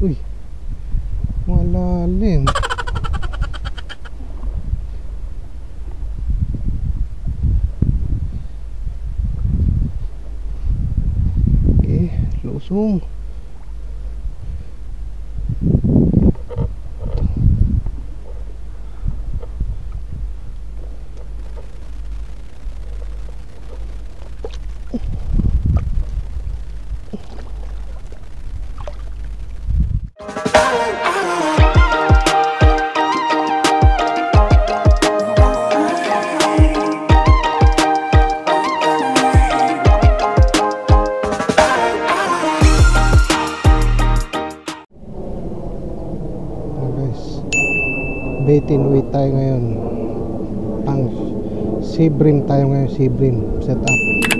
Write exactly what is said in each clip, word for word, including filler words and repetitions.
Uy, malalim. Okay, lusong. Baitin weight tayo ngayon. Pang sea bream tayo ngayon, sea bream set up.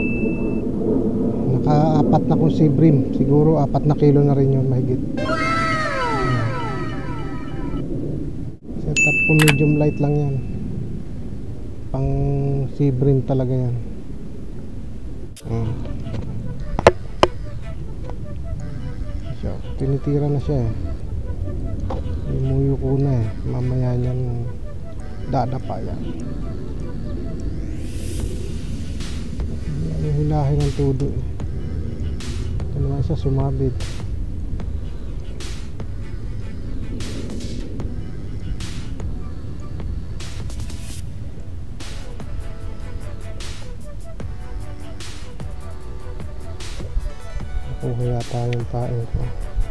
Naka-apat na kong sea bream. Siguro apat na kilo na rin yun mahigit. Set up ko medium light lang yan. Pang sea bream talaga yan. hmm. So, tinitira na siya eh. Imuyo ko na eh. Mamaya niyan dadapa yan. Yung hilahin ng tudo eh. Ito naman siya sumabit. Nakuha yata yung pain ko.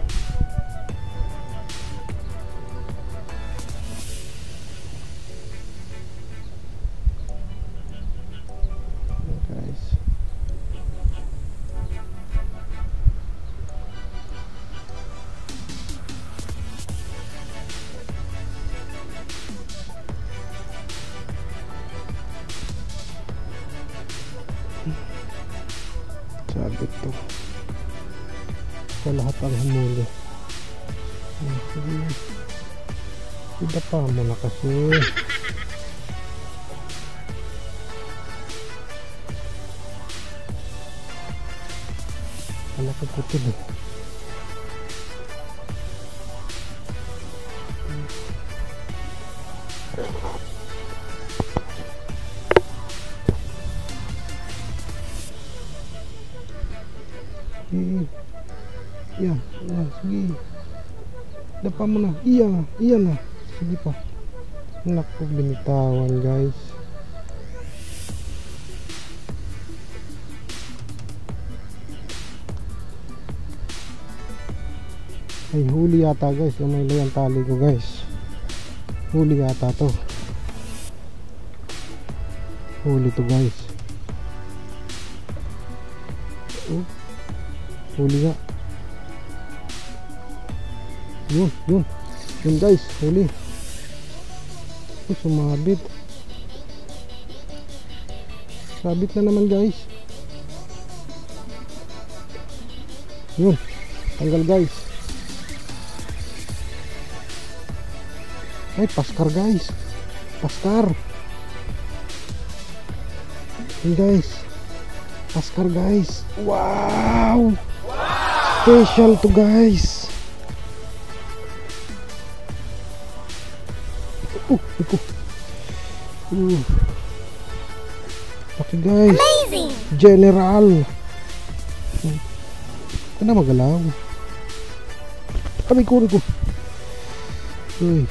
Sabit to. Ito lahat ang humuli. Ida pa mo na kasi. Anak ko putid eh. Iya, iya, sige. Dapa mo na. Iya, iya na. Sige pa. Naku, binitawan guys. Ay, huli yata guys. Lumay ang tali ko guys. Huli yata to. Huli to guys. Oh. Huli nga. Yun, yun. Yun guys, huli. Oh, sumabit. Sabit na naman guys. Yun. Tanggal guys. Ay, paskar guys. Paskar. Yun guys. Paskar guys. Wow. Special to guys. Uh, ito. Uh. Okay guys. Amazing. General. Ito na magalaw. Kami ko, ko. Uy.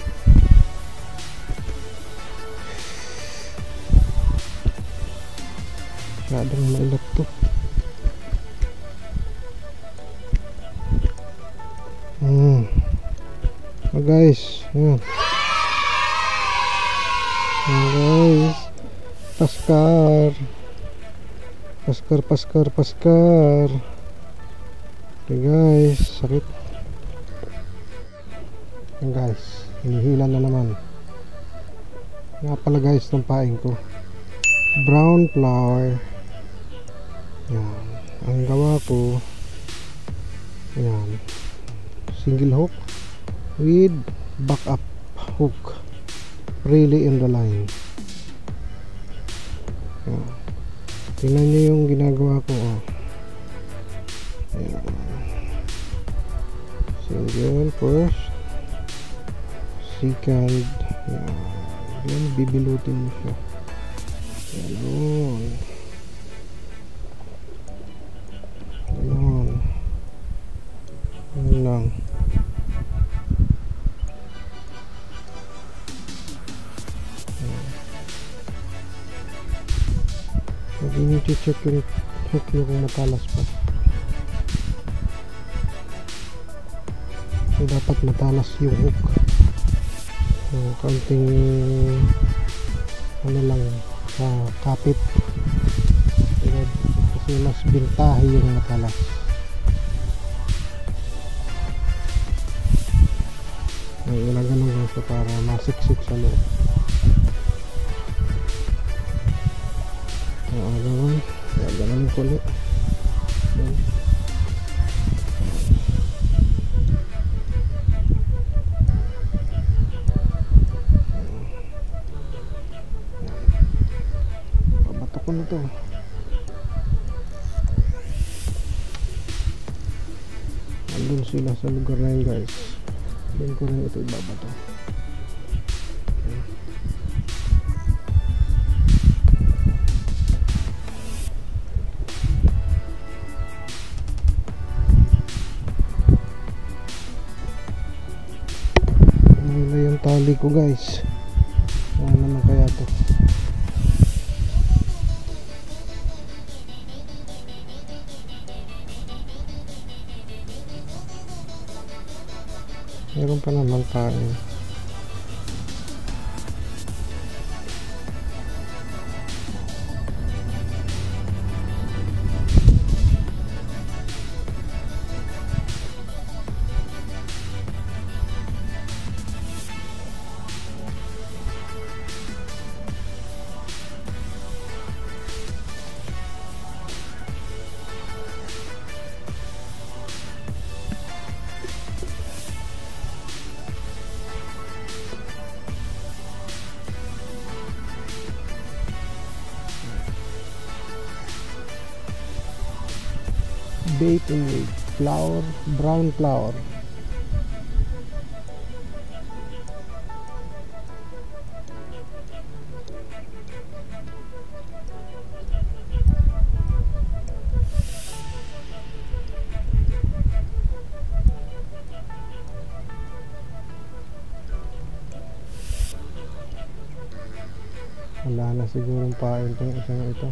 Masyadong mailap to. Hmm. Oh guys, yan. Oh guys, paskar, paskar, paskar, paskar. Okay guys, sakit. Yan guys, hinihila na naman. Nga pala guys, ng paing ko. Brown flower. Yan, ang gawa ko. Yan. Single hook with backup hook really in the line. Ayan. Tingnan nyo yung ginagawa ko oh. Ayan. Single first, second. Yan. Yan, bibilutin mo siya. Ganun. Ganun. Ganun lang. Lagi nyo check yung hook nyo kung matalas pa. So, dapat matalas yung hook. So, kaunting ano lang sa kapit. Kasi mas bintahe yung matalas. Ay, ilaganon lang ito para masiksik sa loob. Ah, gano'n. Kaya gano'n ko ulit. Pabato ko na ito. Andun sila sa lugar na yun, guys. Doon ko rin ito ibabato. Tali ko, guys. Ano naman kaya to? Meron pa naman kain. Baiting with flour, brown flour. Wala na sigurong pain itong isang ito.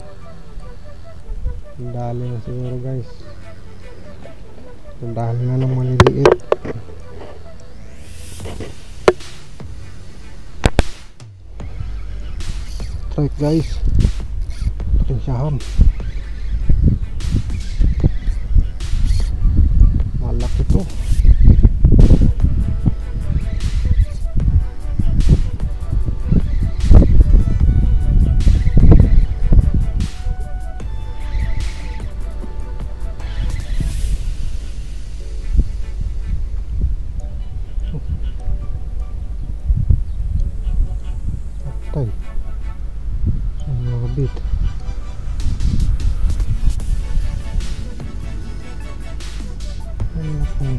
Dali na siguro, guys. Dali na ng maliliit. Try, guys. Pasensyahan. Malaki to. Patay. So, nakabit. Ano pa?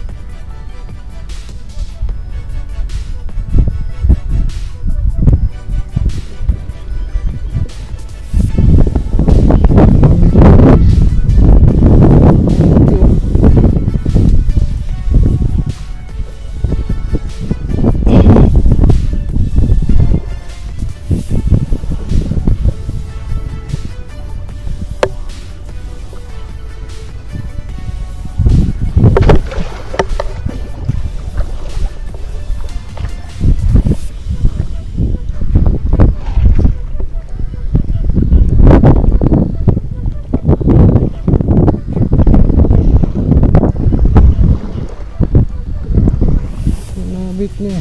Nabit niya.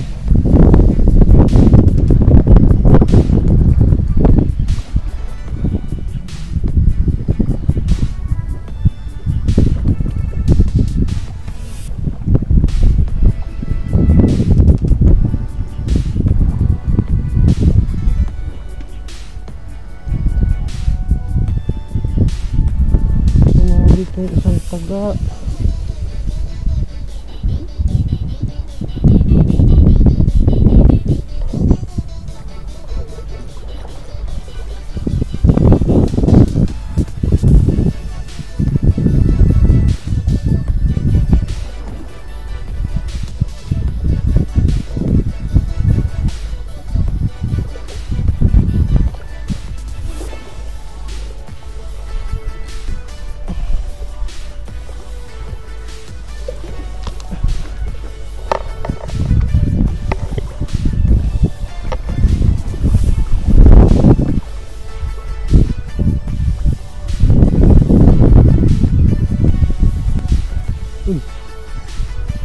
Sumabit yung isang taga.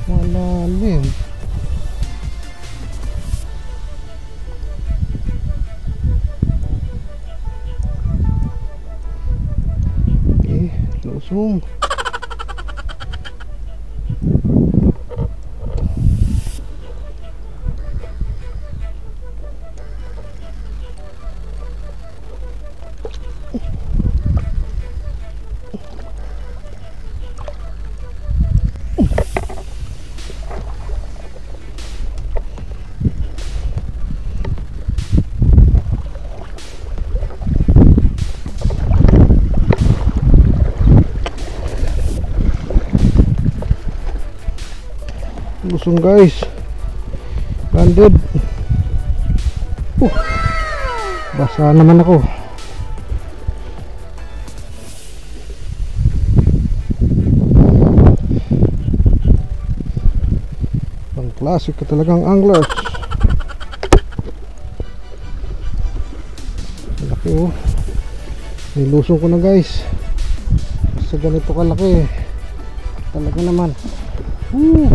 Malalim. Eh, lusong. Lusong guys, landed. uh, Basa naman ako. Pang klasik ka talagang anglers. Laki oh. Nilusong ko na guys. Sa ganito kalaki talaga naman. Woo!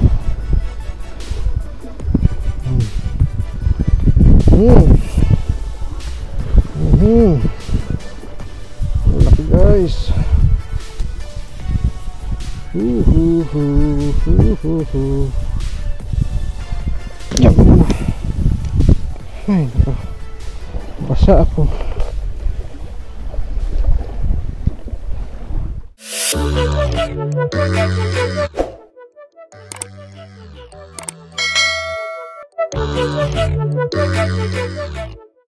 Hmm. Hmm. Laki guys. Hu hu hu hu hu hu. Yan mo na. Ay, nako. Basa ako. Thank you.